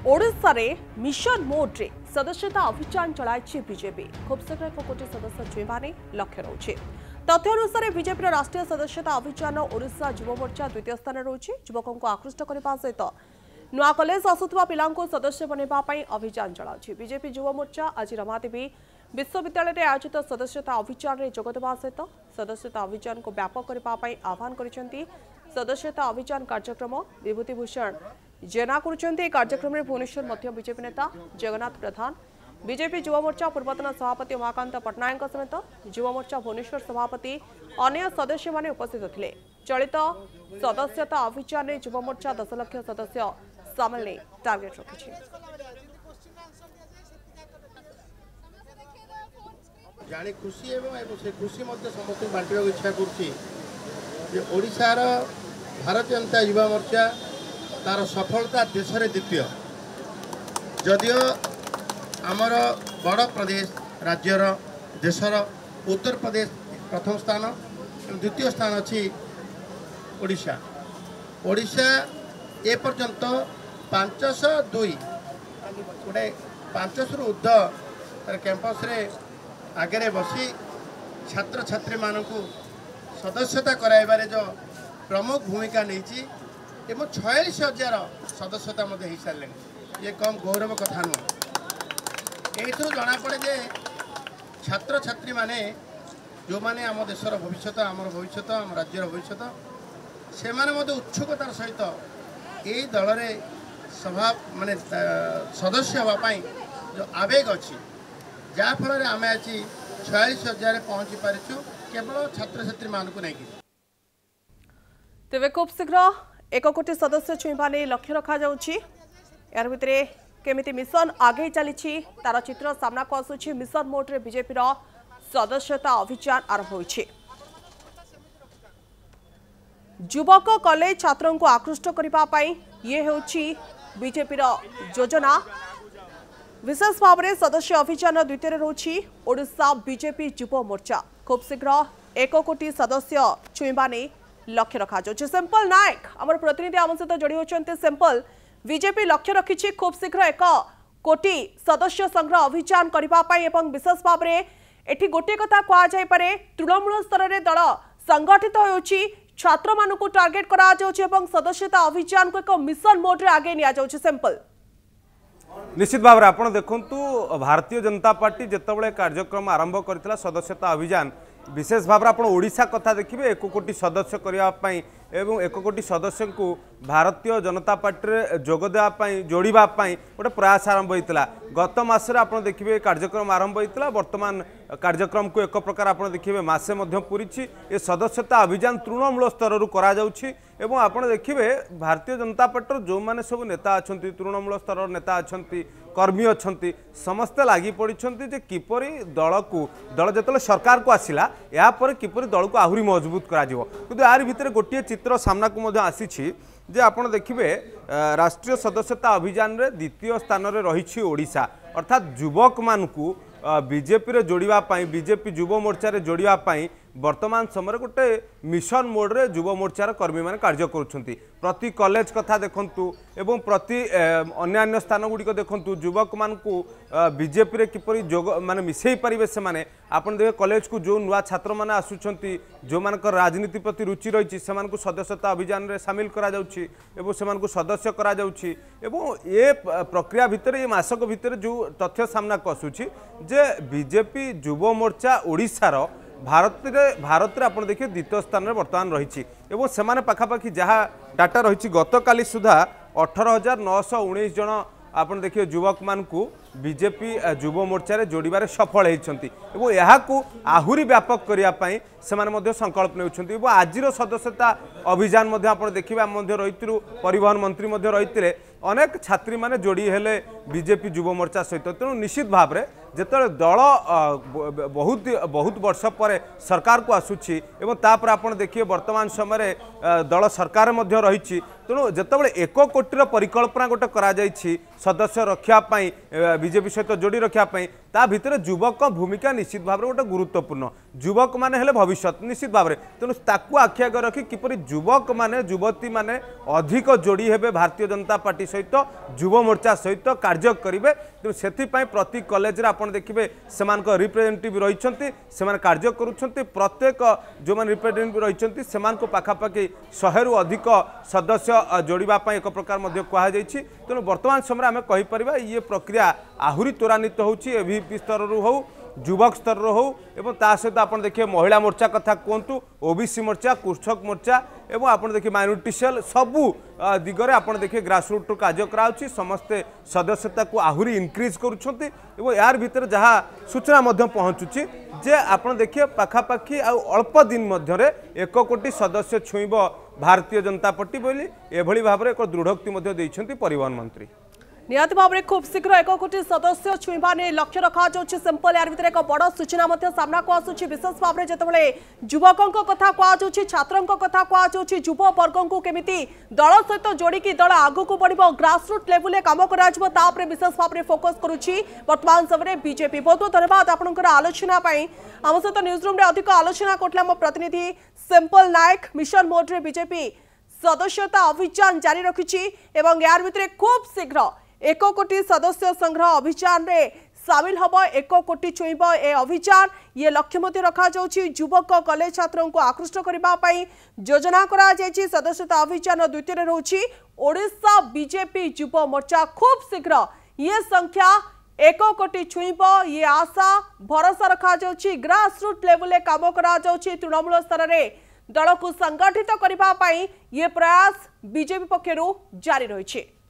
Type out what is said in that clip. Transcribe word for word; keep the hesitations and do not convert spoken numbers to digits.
ओडिशा रे mission mode रे सदस्यता अभियान चलाई बीजेपी खूब शीघ्र एक कोटी सदस्य छुईवा लक्ष्य रही तथ्य अनुसार बीजेपी राष्ट्रीय सदस्यता अभियान ओडिशा युव मोर्चा द्वितीय स्थान रही युवकों को आकृष्ट करने सहित नुआ कॉलेज आसुवा पिला सदस्य बनवाई अभियान चलाଉଛି बीजेपी युव मोर्चा आज रमादेवी विश्वविद्यालय में आयोजित सदस्यता अभियान में जोगदेवा सहित सदस्यता अभियान को व्यापक करने आह्वान कर सदस्यता अभियान कार्यक्रम विभूतिभूषण जेना कर कार्यक्रम में भुवनेश्वर मध्य बीजेपी नेता जगन्नाथ प्रधान बीजेपी युव मोर्चा पूर्वतन सभापति उमाकांत पट्टनायक समेत युव मोर्चा भुवनेश्वर सभापति अन्य सदस्य माने उपस्थित थे चलित सदस्यता अभियान में युव मोर्चा दस लाख सदस्य सामिल नहीं टार्गेट रखी जानी खुशी एवं से खुशी समस्त बांटा इच्छा करोशार भारतीय जनता युवा मोर्चा तार सफलता देश में द्वितीय जदियो आमर बड़ प्रदेश राज्यर देशर उत्तर प्रदेश प्रथम स्थान द्वितीय स्थान अच्छी ओडिशा ओडिशा ए पर्यंत पांचश दुई गोटे पांचश ऊर्ध कैंपस रे आगे बसी छात्र छात्री मानू सदस्यता कराइबारे जो प्रमुख भूमिका नहीं एवं छयालीस हजार सदस्यता हो सारे ये कम गौरव कथा नुह यू जना पड़े जे छात्र छात्री माने जो माने आम देशर भविष्य आम भविष्य आम राज्यर भविष्य से उत्सुकतार सहित यही दल में सभा माने सदस्य हाँपाई जो आवेग अच्छी जहाँफल आम आज छयालीस हजार पहुँची पारिचु केवल छात्र छात्री मानक नहीं तेरे खूब शीघ्र एक कोटी सदस्य छुईवा नहीं लक्ष्य रखा यार भितर केमिति मिशन आगे चली तार चित्र सामना को आसूची मिशन मोड रे बीजेपी सदस्यता अभियान आरंभ होइछि युवक कॉलेज छात्रों को आकृष्ट करने ये होछि बीजेपी योजना विशेष भाव में सदस्य अभियान द्वितीय रही ओडिशा बीजेपी युव मोर्चा खूब शीघ्र एक कोटी सदस्य छुईवा नहीं लक्ष्य रखा सिंपल नायक आम प्रतिनिधि आम सहित जोड़ी होती सिंपल बीजेपी लक्ष्य रखी खूब शीघ्र एक कोटी सदस्य संग्रह अभियान करने विशेष भाव में एठी गोटे कथा कहुपे तृणमूल स्तर में दल संगठित होउछि छात्र मान को टार्गेट करा सदस्यता अभियान को एक मिशन मोड रे आगे निया जाउछि सिंपल निश्चित भाव में आपड़ देखु भारतीय जनता पार्टी जितेबाला कार्यक्रम आरंभ करथिला सदस्यता अभियान विशेष भाव में आप ओडिशा कथा देखिए एक कोटी सदस्य करने एवं एक कोटी सदस्य को भारतीय जनता पार्टी जोगदेवाई जोड़ापी गोटे प्रयास आरंभ होता गत मसरे आप देखिए कार्यक्रम आरंभ होता वर्तमान कार्यक्रम को एक प्रकार आप देखिए मसे पूरी ये सदस्यता अभियान तृणमूल स्तर करा एवं आप देखिए भारतीय जनता पार्टी जो मैंने सब नेता अच्छा तृणमूल स्तर नेता अच्छा कर्मी अच्छा समस्ते लगी पड़ी किपरि दल को दल जो सरकार को आसला यापर किपरि दल को आहरी मजबूत कर यार भितर गोटे चित्र सामना को आसी जे आपण देखिए राष्ट्रीय सदस्यता अभियान रे द्वितीय स्थान रे रही ओडिशा अर्थात युवक मानू बीजेपी रे जोड़ापी बीजेपी युव मोर्चा रे जोड़ापी वर्तमान समय गोटे मिशन मोड रे युव मोर्चार कर्मी मैंने कार्य करुछंती प्रति कॉलेज कथा देखंतु एवं प्रति अन्य स्थान गुड़िक देखंतु युवक मान को बीजेपी रे किपरि जोग माने मिसई पारिबे से माने आपण देखे कॉलेज को जो नुआ छात्र माने आसुछंती जो मानकर राजनीति प्रति रुचि रही से मानक सदस्यता अभियान रे शामिल करा जाउछि एवं से मानक सदस्य करा जाउछि एवं ये प्रक्रिया भितर ये मासक भितर जो तथ्य सामना को आसुछि जे बीजेपी युव मोर्चा ओडिशार भारत रे भारत रे आपण देखिए द्वितीय स्थान में बर्तमान रही से पाखापाखि जहाँ डाटा रही गत काली सुधा अठारह हजार नौश उन्नीस जन आप देखिए युवक मान को बीजेपी युव मोर्चा रे जोड़बार सफल होती आहरी व्यापक करने से संकल्प ने आज सदस्यता अभियान आप देखिए आम रही परिवहन मंत्री रही अनेक छात्री माने जोड़ी हेले बीजेपी युव मोर्चा सहित तेणु निश्चित भाव में जिते दल बहुत बहुत वर्ष पर सरकार को आसूची एवं तापर आपण देखिए वर्तमान समय दल सरकार मध्य रही तेणु जितेबाला एक कोटीर परिकल्पना गोटे करा सदस्य रखापी बीजेपी सहित जोड़ी रखापी ता भितर युवक भूमिका निश्चित भाव में गोटे गुरुत्वपूर्ण युवक माने हेले भविष्य निश्चित भाव में तेणु ताकू आखि आगे रखी किपरि युवक माने युवती माने अधिक जोड़ी हेबे भारतीय जनता पार्टी सहित युव मोर्चा सहित कार्य करेंगे तेणु से प्रति कॉलेज रे आपण देखिए से रिप्रेजेंटेटिव रही से कार्य करुँच प्रत्येक जो मैंने रिप्रेजेंटेटिव रही से पाखापाखि शहे रु अधिक सदस्य जोड़ापी एक प्रकार कहुई तेणु बर्तमान समय आम कहीपर ये प्रक्रिया आहुरी त्वरान्वित होपी स्तर हो युवक स्तर हो एवं ता सहित आप देखिए महिला मोर्चा कथा कहतु ओबीसी मोर्चा कृषक मोर्चा एवं आप देखिए माइनोरिटी सेल सबू दिगरे आप देखिए ग्रासरूट कार्य कराउछि समस्ते सदस्यता को आहुरी इनक्रिज करुछंती एवं यार भीतर जहाँ सूचना पहुँचुची जे आप देखिए पाखापाखि आ अल्प दिन मध्य एक कोटी सदस्य छुईब भारतीय जनता पार्टी बोली एभली भाव में एक दृढ़ोक्ति देइछंती परिवहन मंत्री निहत भाव में खूब शीघ्र एक कोटी सदस्य छुईबा ने लक्ष्य रखा सिंपल यार भीतर एक बड़ सूचना सामना को आसूची विशेष भाव में जितेबाला युवकों कथा कहुच्छी छात्रों कथा कहुच्छी युव वर्ग को केमिति दल सहित जोड़िकी दल आगू को बढ़ ग्रासरूट लेवल कम कर विशेष भाव में फोकस करुच्ची वर्तमान समय बीजेपी बहुत बहुत धन्यवाद आपंकर आलोचना आम सहित न्यूज रूम अधिक आलोचना करते आम प्रतिनिधि सिंपल नायक मिशन मोड रे बीजेपी सदस्यता अभियान जारी रखी यार भीतर खूब शीघ्र एक कोटी सदस्य संग्रह अभियान रे सामिल हम एक कोटी छुईब ए अभियान ये लक्ष्य मध्य रखा युवक कॉलेज छात्रों को आकृष्ट करने योजना करा सदस्यता अभियान द्वितीय रोची ओडिशा बीजेपी युव मोर्चा खूब शीघ्र ये संख्या एक कोटी छुईब ये आशा भरोसा रखा ग्रासरूट लेवल काम करा तृणमूल स्तर में दल को संगठित करने ये प्रयास बीजेपी पक्षरु जारी रही।